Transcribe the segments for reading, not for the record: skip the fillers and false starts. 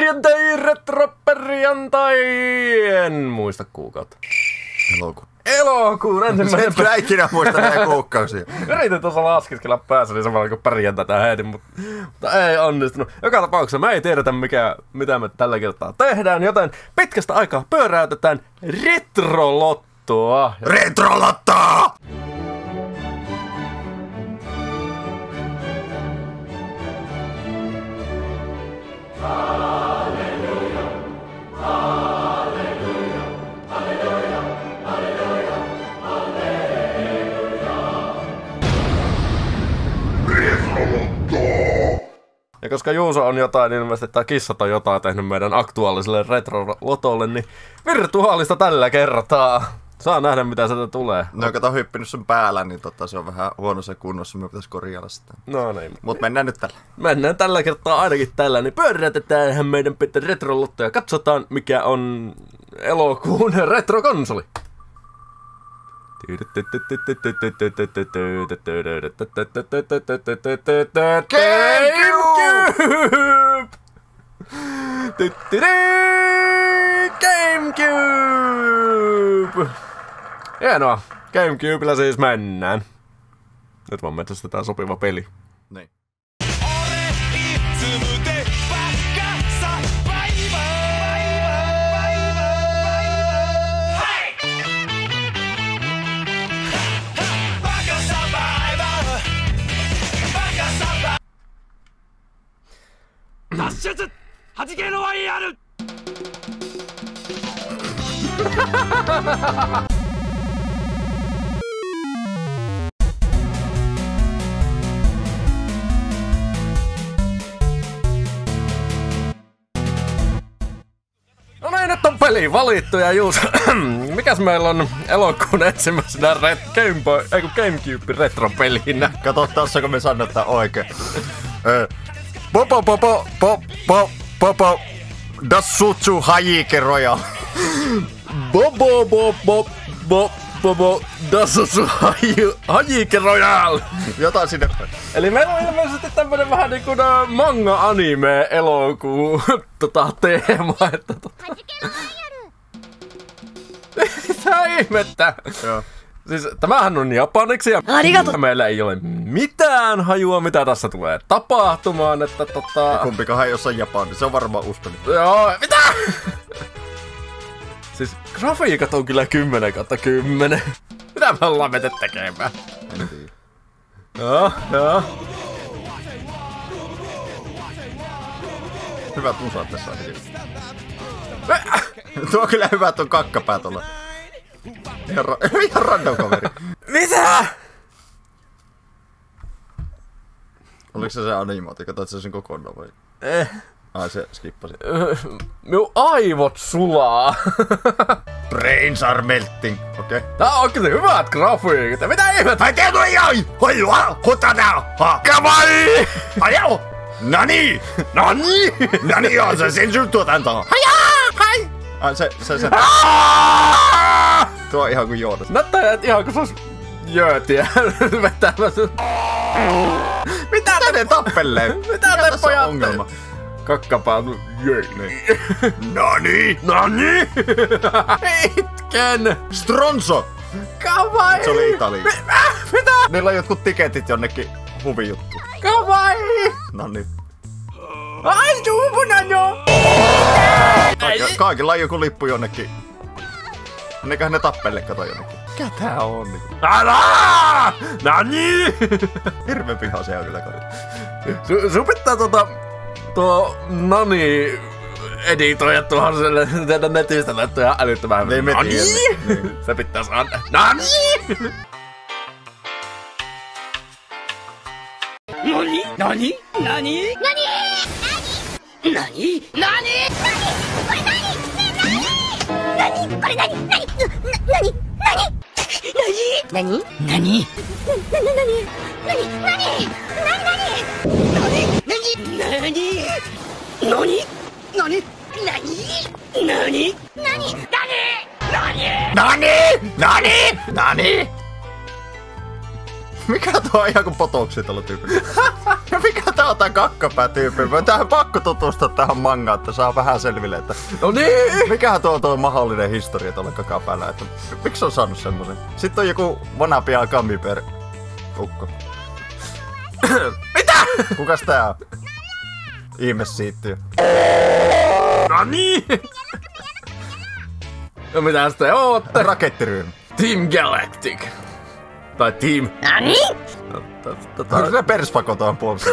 Retroperjantai! En muista kuukautta. Elokuun ensimmäinen. Mä en ikinä muista näitä kuukausia. Yritin tuossa laskiskella päässä, niin samalla kun perjantaita heitin, mutta ei onnistunut. Joka tapauksessa me ei tiedetä, mitä me tällä kertaa tehdään, joten pitkästä aikaa pyöräytetään retrolottoa. Retrolottoa! Ja koska Juuso on jotain ilmeisesti, tai kissat on jotain tehnyt meidän aktuaaliselle retrolotolle, niin virtuaalista tällä kertaa. Saa nähdä, mitä sieltä tulee. No, kato hyppinyt sun päällä, niin se on vähän huonossa kunnossa, me pitäisi korjata sitä. No niin. Mut mennään nyt tällä. Mennään tällä kertaa ainakin tällä, niin pyörätetään meidän pitää retrolotto ja katsotaan, mikä on elokuun retrokonsoli. GameCube! Hienoa. GameCubella siis mennään. Nyt vaan metsästetään sopiva peli. Niin. No niin, nyt on peli valittu ja Juuso, mikäs meillä on elokuun ensimmäisenä GameCube retropelinä? Kato tässä, kun me sanotaan oikein. Dassutsu Hajike Royal. Dassutsu Hajike Royal. Jotain sinne. Eli meillä on ilmeisesti tämmönen vähän niinku manga-anime elokuu teema, että mitä ihmettä? Joo. Siis tämähän on japaniksi ja meillä ei ole mitään hajua, mitä tässä tulee tapahtumaan, että Kumpikahan jossain Japani, se on varmaan uskoni. Joo, mitä? Siis grafiikat on kyllä 10/10. Mitä me ollaan menty tekemään? En tiedä. Joo. Hyvät musat tässä ainakin. Tuo on kyllä hyvä tuon kakkapää tuolla. Ihan random kaveri. Mitä? Oliko se animaatio? Katsoit sä sen kokonaan vai? Ai se skippasi. Minun aivot sulaa. Brains are melting. Okei. Tää on kyllä hyvät grafiikat. Mitä ihmettä? Ai tiedä ei! Hoilua! Hutana! Kavai! Ajao! Nani! Nani? Nani on se sensuurituotanto! Hai! Ai se. Tuo on ihan kuin Joonas. Näyttää ihan kuin se olisi jöötiä vetämässä. Mitä ne tappelee? Mitä te pojat? Ongelma. Kakkapää jöi. Nani! Itken! Stronzo! Kavai! Se oli Italia. Mitä? Niillä on jotkut tiketit jonnekin huvijuttuun. Kavai! Noniin. Ai juupuna jo! Kaikilla on joku lippu jonnekin. Eiköhän ne tappelle kato jonnekin. Mikä tää on niinku? Älä! Nani! Hirveen piha se on kyllä kadut. Sun pitää tuo Nani editoida tuohon teidän netistä näyttää ihan älyttömän. Niin me Nani! niin. Se pitää saada. Nani! Nani? Nani? Nani? Nani? Nani? Nani? Mikä tuo on ihan kuin potoksi tuolla tyypillä? Ja mikä tää on tää kakkapää-tyyppi? Mä tähän pakko tutustua tähän mangaan, että saa vähän selville, että... No niin! Mikähän tuo on mahdollinen historia tuolla kakapäällä, että miksi on saanut semmosen? Sitten on joku vanapia Gummibear ukko. Mitä? Kukas tää on? Ihmessiittiö. No niin! No mitä sitten ootte? Rakettiryhmä. Team Galactic. Tai Team... Nani? Onko se Persfako tuohon puolesta?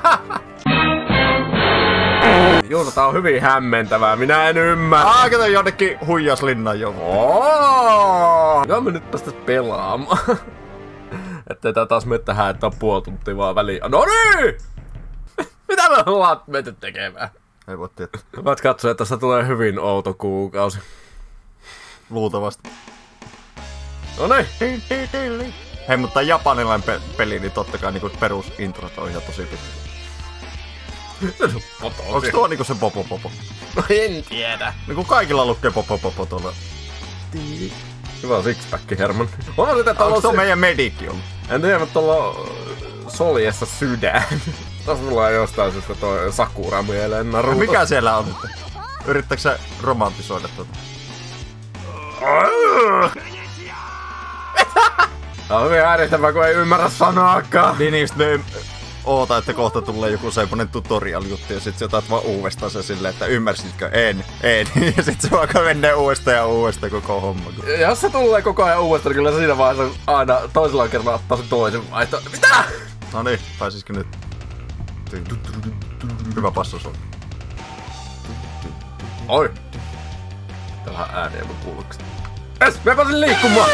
Juuso, tää on hyvin hämmentävää. Minä en ymmärrä. Kato jonnekin huijaslinnan jo. Joo, me nyt päästä pelaamaan. Ettei tää taas mene tähän, että on puoli tuntia vaan väliin. No niin! Mitä me ollaan menty tekemään? Ei voi tietää. Mä katsoin, että tästä tulee hyvin outo kuukausi. Luultavasti. No niin. Hei, mutta japanilainen peli, niin totta kai niinku perusintrot on ihan tosi pitkä. Onks tuo niinku se popo? No en tiedä. Niinku kaikilla lukee popo tuolla. Hyvä sixpack, Herman. On sitä Onks tuo meidän medikki ollut? En tiedä, mutta tuolla soljessa sydän. Tässä tulee jostain syystä toi Sakura mieleen Naruto. Mikä siellä on nyt? Yrittääkö sä romantisoida tuota? Tää on hyvin äärittävää, kun ei ymmärrä sanaakaan. Niin just me oota, että kohta tulee joku semmonen tutorial-juttu ja sit sä otat vaan uudestaan se silleen, että ymmärsitkö? En. Ja sit se vaikka menee uudestaan koko homma. Jos se tulee koko ajan uudestaan, niin kyllä siinä vaiheessa aina toisella kerralla ottaa sen toisen vaihto. Mitä? No niin, pääsisikö nyt? Hyvä passus on. Oi. Täällä on ääniä mun kuuluksesta. Es, mä pääsin liikkumaan!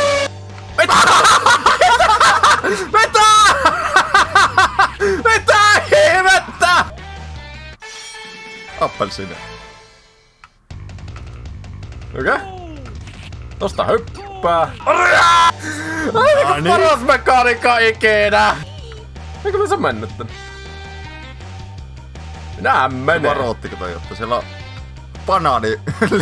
Mitä ihmettä? Appelsiini. Okei. Tosta hyppää. Aivan paras mekaanikka ikinä! Eikö me se mennyt tän? Minähän menee. Varoottiko toi jotta siellä on banaani.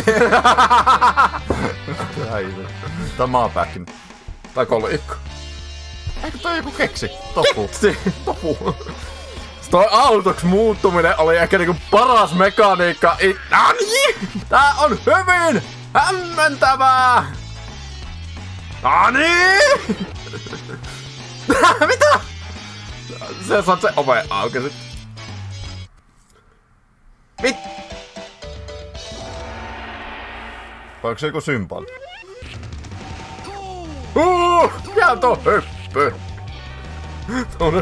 Tää maapähkinä. Tai kolikko. Eikö toi joku keksi? Tofu. Tofu. Toi autoks muuttuminen oli ehkä niinku paras mekaniikka Nani! Tää on hyvin hämmentävää! Nani! Mitä? Se saat se ove auki sit. Onko se joku symboli? Mikä on tuo höppö? Tuonne.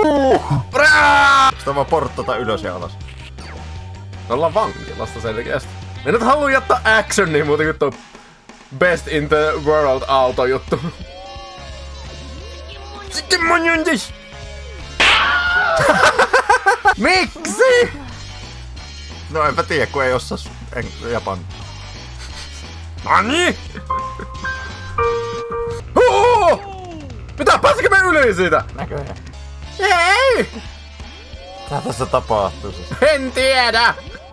Sitä vaan porttata ylös ja alas. Me ollaan vankilassa selkeästi. Me nyt haluu jättää actionia muuten kuin tuo Best in the World auto juttu. Sitten mun juntis! Miksi? No enpä tiedä, kun ei osaa Japan. Nani? Mitä? Pääsikö me yli siitä? Näköjään. Ei! Mitä tässä tapahtuu? En tiedä!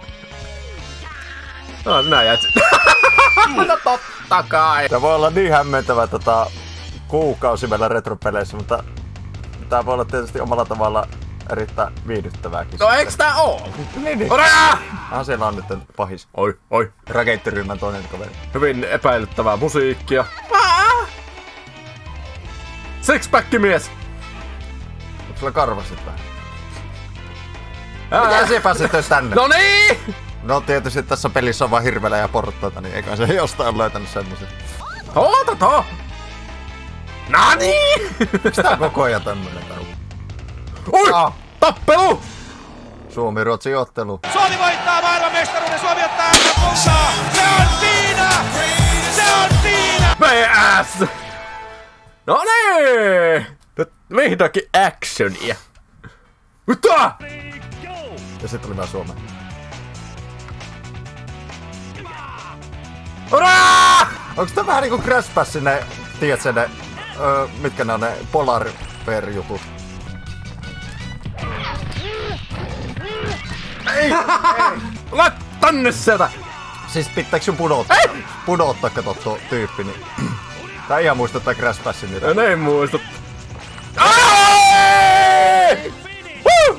No, sinä jäät. No totta kai. Tää voi olla niin hämmentävä kuukausi meillä retropeleissä, mutta tää voi olla tietysti omalla tavalla erittäin viihdyttävääkin. No eiks tää oo? Niin. Siellä on nyt pahis. Oi. Rakettiryhmän toinen kaveri. Hyvin epäilyttävää musiikkia. Sixpack-mies! Onko sulla karvasit vähän? Mitä se pääsit edes tänne? No niin! No tietysti tässä pelissä on vaan hirveellä ja portaita, niin eikä se jostain löytänyt semmoset. Ootata! Nani! Mistä on koko ajan tämmönen taru? Oi! Tappelu! Suomi-Ruotsi ottelu. Suomi voittaa maailmanmestaruuden, Suomi ottaa kultaa! Se on siinä! Se on siinä! PS! No niin! Nyt vihdoinkin actionia. Mitä? Ja sit tuli vaan Suomeen. Uraa! Onks tää vähän niinku Crash Bash ne, tiedätkö ne, mitkä ne on ne Polar Bear jutut? Ei! Laat tänne sieltä! Siis pitääks sun pudottaa kato tuo tyyppi, niin... Tää ihan muistuttaa Crash Bashin niitä. En muista. Aaaa! Noniin! Woo!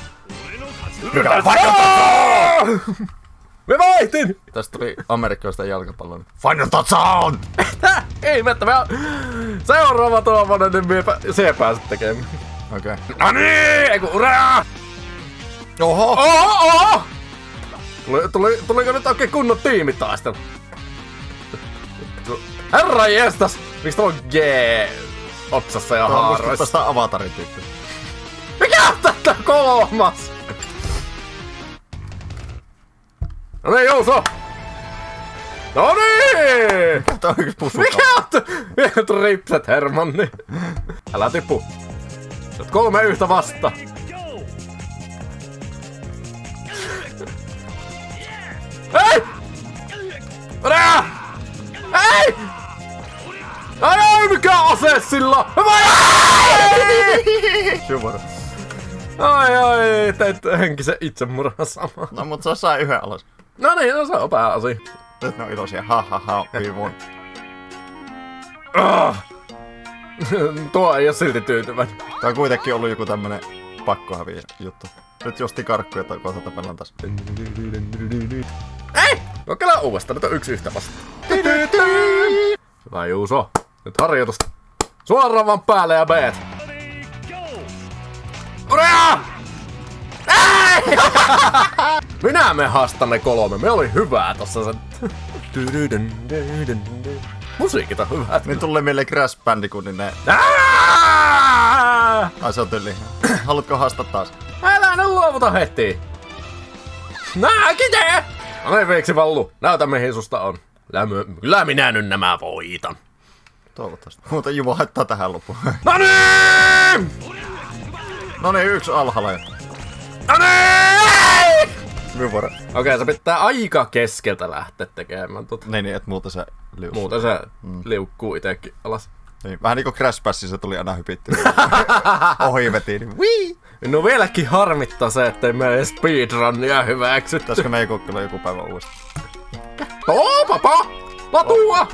Me vaihtin! Tästä tuli amerikkalaista jalkapallon. Final touchdown! Ei mettä, seuraava tuommoinen, niin se pääset tekemään. Okei. Noniin! Eiku uraa! Oho! Oho! Tuliko nyt oikein kunnon tiimitaistelu? Herra jestas! Miksi tuolla on G otsassa ja haaroissa? Tästä avatarin tyyppi. Mikä on tätä kolmas? No niin, Juuso! No niin! Tää on yksi pusuka. Mikä on ripset, Hermanni? Älä tippu. Sä oot 3 yhtä vasta. Ei! Ora! Ei! Ai mikä ase sillä? Syvara. Ai, teit henkisen itsemurhan sama. No mut sä sai yhden alas. No niin, no se on pääasia. Nyt ne on iloisia. Ha ha ha, we won. Tuo ei oo silti tyytyväinen. Tää on kuitenkin ollut joku tämmönen pakkohäviä juttu. Nyt josti karkkuja tai kohta tapellaan taas. Ei! Kokeillaan uudestaan, nyt on 1 yhtä vasta. Hyvä Juuso. Nyt harjoitusta. Suoraan vaan päälle ja beet. Uraa! Ei! Minä me haastan ne 3. Me oli hyvää tossa sen. Musiikit on hyvät. Niin tulee mieleen Crash Bandicootin ne. Ai se on tyli. Haluatko haastaa taas? Älä nyt luovuta heti. Nääkite! No niin, Veiksi Vallu. Näytä mihin susta on. Kyllä minä nyt nämä voitan. Toivottavasti. Muuten Juvo haittaa tähän loppuun. No niin! No niin, 1 alhaalla. No niin! Syvara. Okei, se pitää aika keskeltä lähteä tekemään tota. Niin, et muuten se liussuu. Muuten se liukkuu itekin alas. Niin, vähän niinku Crash Bash, se tuli aina hypittyä. Ohi vetiin, niin wii! No vieläkin harmittaa se, ettei me edes speedrunnia hyväksytty. Pitäisikö meidän kokeilla joku päivä uudestaan? Papa! Latua!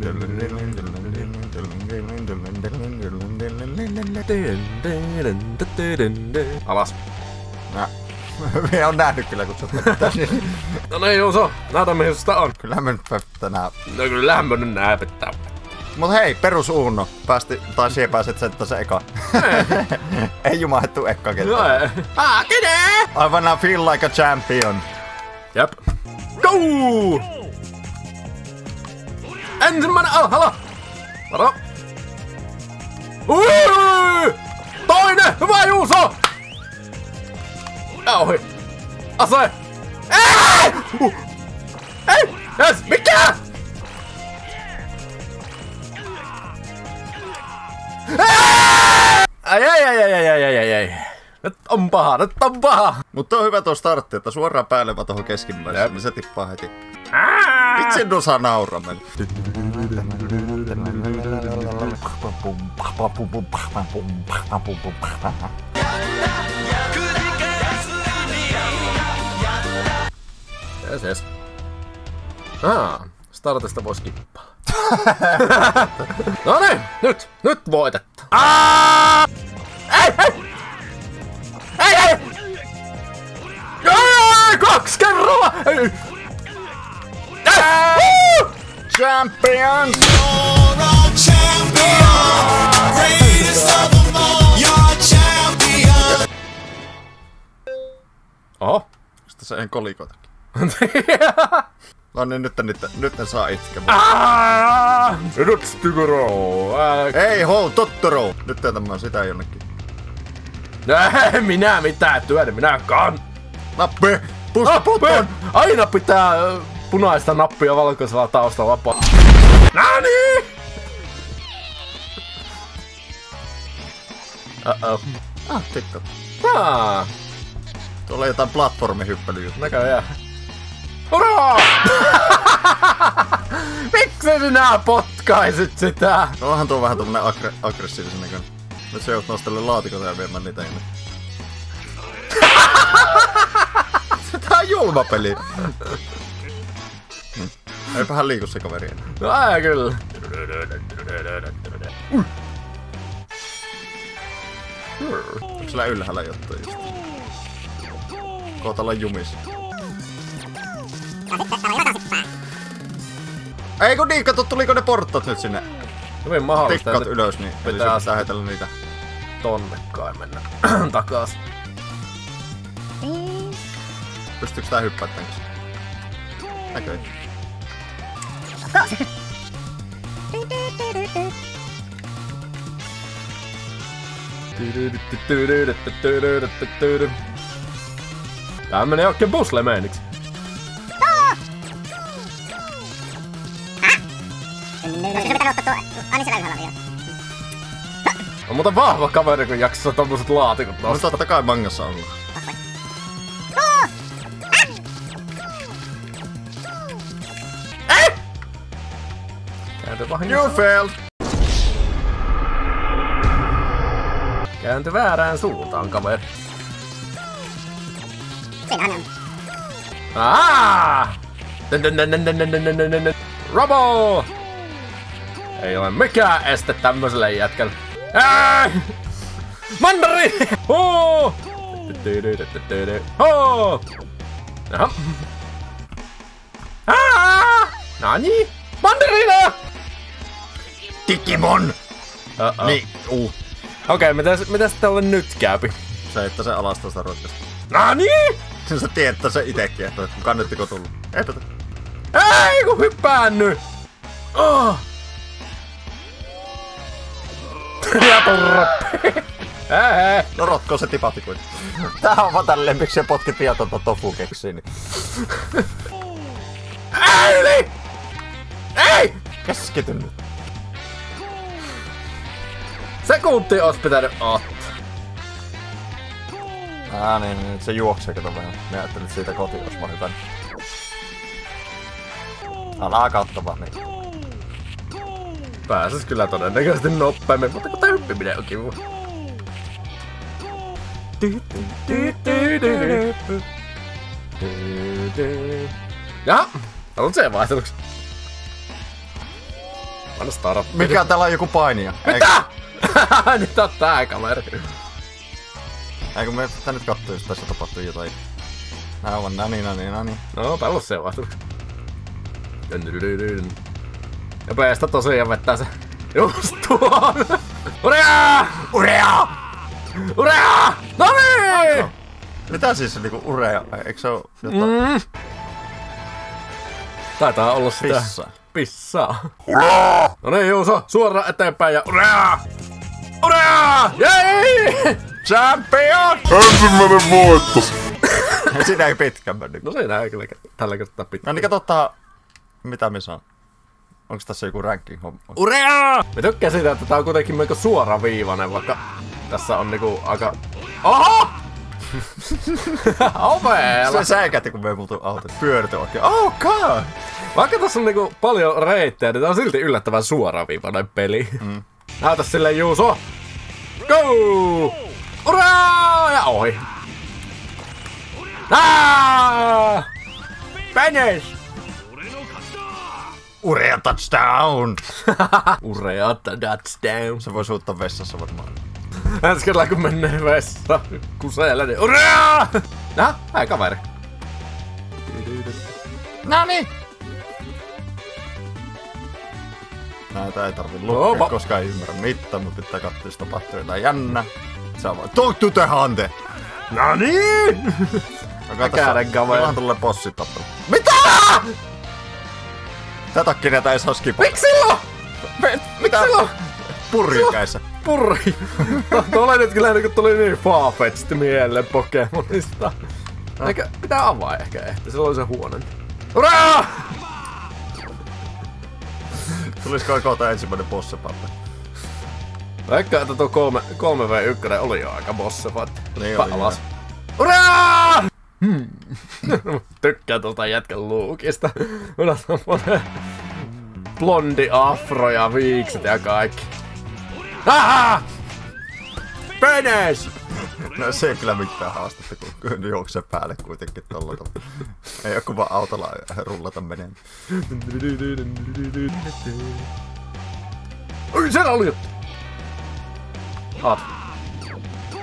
Alas. Me on nähnyt kyllä, kun sä oot niin. No niin, Juuso. Näytä mihin susta on. Kyllähän me nyt tänään. No kyllähän me nyt näytetään. Mut hei, perus Uno. Tai siihen pääset sen tässä eka. Ei jumahettu ekka ketään. No ei. Kide! I wanna feel like a champion. Jep. Go! Ensimmäinen alhaalla. Varo. Toinen! Hyvä Juuso! Ja ohi. Ase! Ei! Ei! Yes! Mikä? Ei! Nyt on paha! Mutta on hyvä tuo startti, että suoraan päälle vaan tohon keskimmäiseen, niin se tippaa heti. Itse en osaa nauraa meille. Yes. Startista vois kippaa. No niin, nyt voitetta. Ei! 2 kerralla! Ei! Champions! You're a champion, greatest of them all. You're a champion. Oho. Sitten se en kolikotakin. No niin, nyt ne saa itkemään. Nyt tykyroo. Ei hol, Totoro! Nyt teetämään sitä jonnekin. Minä mitään työtä, minä kan. Nappi! Pusta button! Aina pitää punaista nappia valkoisella taustalla vapaa. Nani! Tikka. Tuolla on jotain platformihyppelyjä. Näköjään. Uraa! Miksi sinä potkaisit sitä? No onhan tuo vähän tommonen aggressiivisen näköinen. Nyt se jout nostelle laatikota ja viemään niitä inne. Tää on julma peli. Eipähän liiku se kaveri enää. No kyllä. Onko sillä ylhäällä jotain just? Kohta ollaan jumis. Ei kun niin, kato, tuliko ne porttat nyt sinne? Hyvin mahdollista. Tikkaat ylös, niin eli pitää pitää heitellä niitä. Tonne kai mennä takas. Pystyykö tää hyppää tän kanssa? Näköi. Tää menee oikein busle-meiniksi. On muuten vahva kaveri, kun jaksaa tommoset laatikot No nostaa. totta kai mangassa on. Käänty vahingossa. You failed! Käänty väärään suuntaan, kaveri. Siinähän on. Robo! Ei ole mikään este tämmöiselle jätkälle. Mandariini! Oh! Oh! Jaha. Nani? Mandariina! Digimon! Uh-oh. Niin, Okei, mitäs tälle nyt käypi? Se, että se alasta sitä rotkasta. Nani? Sä tiedät se itekin, että kannattiko tullut. Eipä Ei kun hyppäänny! Oh! Ja turra! No rotko se tipahti kuitenkin. Tää on vaan tälleen, miksi se potki tietotonta tofu keksii. Niin. Ei! Ei! Keskity nyt. Sekunti ois pitänyt ottaa. Niin, nyt se juoksee, kato vähän. Mä ajattelin, että siitä kotiin olisi vaan hyvän. Alaa katso vaan niin. Pääsis kyllä todennäköisesti nopeammin, mutta kun tää hyppiminen on kivu. Jaha, haluat sen vaihteluksi? Anna stara. Mikä täällä on joku painija? Mitä? Nyt on tää kaveri. Eikö me pitää nyt katsoa, jos tässä tapahtuu jotain. Nää on nani. No, täällä on sen vaihteluksi. Ja peestä tosiaan vettää se just tuon. Urea! Urea! Urea! Noniin! Mitä siis se niinku urea? Eikö se oo jotain? Taitaa olla sitä. Pissaa. Pissaa. No niin, Juuso, suoraan eteenpäin ja urea! Urea! Jei! Champion! Ensimmäinen voitto. Siinä ei pitkän mennyt. No siinä ei kyllä tällä kertaa pitää. No niin katsotaan, mitä me saa. Onks tässä joku ranking homma? Urea! Mä tykkään siitä, että tää on kuitenkin melko suoraviivainen, vaikka tässä on niinku aika... Oho! Oveella! Se säikätti, kun me ei multu auto. Pyörity oikein. Oh god! Vaikka tässä on niinku paljon reittejä, niin tää on silti yllättävän suoraviivainen peli. Näytä silleen, Juuso! Go! Uraa! Ja ohi. Finish! Urea touchdown! Urea touchdown. Se voi suuttaa vessassa varmaan. Ensi kerralla kun menee vessa kuseelle, niin uraa! Hei kaveri. Noniin! Näitä ei tarvi lukea, Opa. koska ei ymmärrä mitään, mutta pitää katsoa, jos tapahtuu jotain jännä. Se on vaan talk to the hunter! Noniin! Käden kaveri. Milloin tulee bossitappelu? Mitä?! Tätäkin näitä ei saa skipata. Miksi silloin? Miksi silloin? Purrikäissä. Purri! Tuolla nyt kyllä niin tuli niin Farfetch'd mieleen Pokemonista. Eikä pitää avaa ehkä ehti, silloin se huono. Uraa! Tulisiko koota ensimmäinen bossipappe? Vaikka että tuo 3v1 oli jo aika bossivat. Niin oli, alas. Uraa! Tykkään tuolta jätkän luukista. Mulla on tommonen blondi afro ja viikset ja kaikki. Aha! Finish! No se ei kyllä mitään haastetta, kun juoksee päälle kuitenkin tolla tavalla. Ei oo kun vaan autolla rullata meneen. Oi, siellä oli juttu! Aat.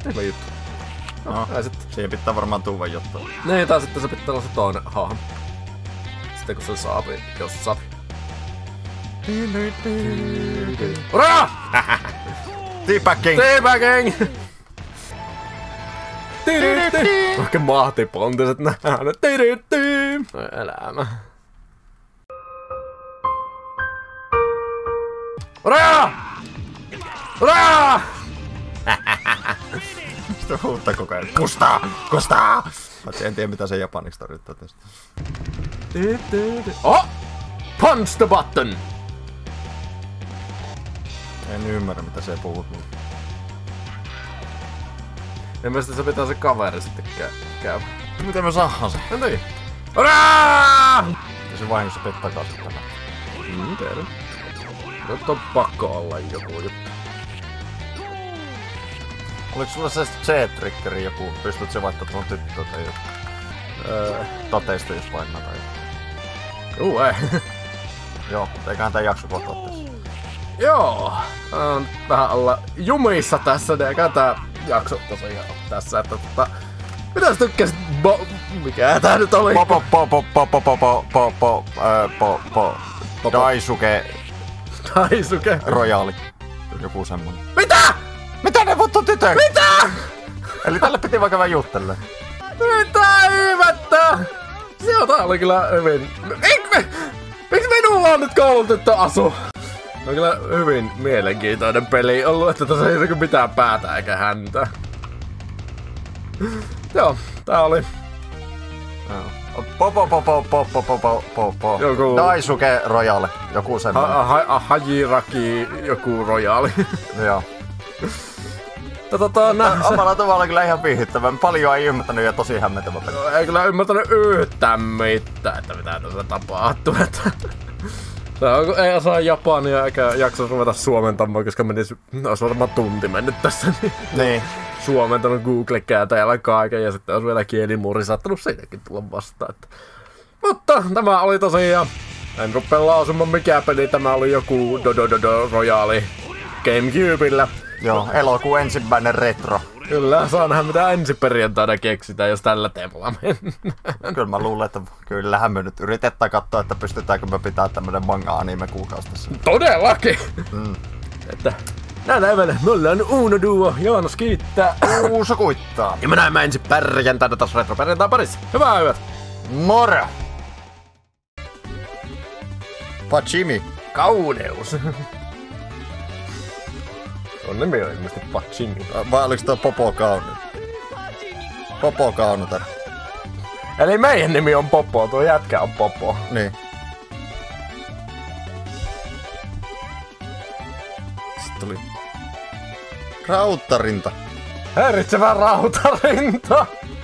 Hyvä juttu. No, Ja sitten. siihen pitää varmaan tuuva juttu. Niin, tai sitten se pitää olla se toinen hahmo. Sitten kun se saapi, jos saapi. Ura! Teabagging! Teabagging! Oikein mahtipontiset äänet. Elämä. Ura! Ura! Sitten huuttaa koko ajan. Kustaa! Kustaa! En tiedä mitä se japaniksi tarvittaa tästä. Oh! Punch the button! En ymmärrä mitä se puhut. Ja mielestäni se pitää se kaveri sitten käydä. Miten me saadaan se? No niin. Ura! Ja se vahingossa pet takaisin tänään. Tiedän. Nyt on pakko olla joku juttu. Oliko sulla se C-triggeri joku? Pystyt se vaihtaa tuon tyttöä tai joku? Tateista jos painaa tai joku. Ei. Joo, eiköhän tää jakso kohta ottais. Joo. Vähän olla jumissa tässä, niin eikä tää jakso tosiaan tässä, että mitä sä tykkäsit mikä tää nyt oli? Daisuke. Royali. Joku semmonen. Mitä? Mitä ne vittu tytö? Mitä? Eli tälle piti vaikka vähän juttelle. Mitä ihmettä? Joo, tää oli kyllä hyvin... Miksi minulla on nyt koulutyttö asu? On kyllä hyvin mielenkiintoinen peli ollut, että tässä ei ole mitään päätä eikä häntä. Joo, tää oli... Joku... Daisuke Royale. Joku semmonen. Hajiraki, joku rojaali. Joo. Omalla tavalla kyllä ihan viihdyttävä. Paljon ei ymmärtänyt ja tosi hämmentävä peli. Ei kyllä ymmärtänyt yhtään mitään, että mitä tässä tapahtuu. Ei osaa japania eikä jaksa ruveta suomentamaan, koska olisi varmaan tunti mennyt tässä. Niin. Suomentanut Google-kääntäjällä kaiken ja sitten olisi vielä kielimuuri saattanut siitäkin tulla vastaan. Mutta tämä oli tosiaan, en rupea lausumaan mikä peli, tämä oli joku Royale GameCubella. Joo, elokuun ensimmäinen retro. Kyllä, saa nähdä mitä ensi perjantaina keksitään, jos tällä teemalla mennään. Kyllä mä luulen, että kyllähän me nyt yritetään katsoa, että pystytäänkö me pitää tämmönen manga-anime kuukausi tässä. Todellakin! Että näillä eväillä me ollaan Uno Duo, Joonas kiittää. Uuso kuittaa. Ja me näemme ensi perjantaina taas retro-perjantain parissa. Hyvää yötä! Moro! Pachimi. Kauneus. On nimi on ilmeisesti Pachimi. Vai oliko toi Popo Kaunu? Popo Kaunutar. Eli meidän nimi on Popo, tuo jätkä on Popo. Niin. Sitten tuli Rautarinta. Häiritsevä rautarinta!